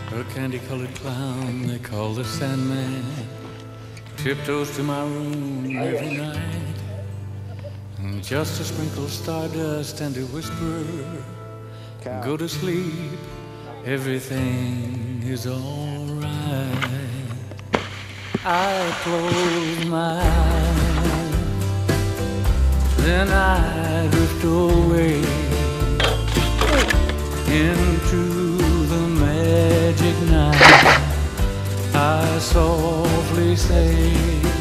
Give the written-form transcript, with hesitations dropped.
A candy-colored clown they call the Sandman tiptoes to my room every night, and just to sprinkle stardust and to whisper, go to sleep, everything is alright. I close my eyes, then I drift away into the magic night. I softly say,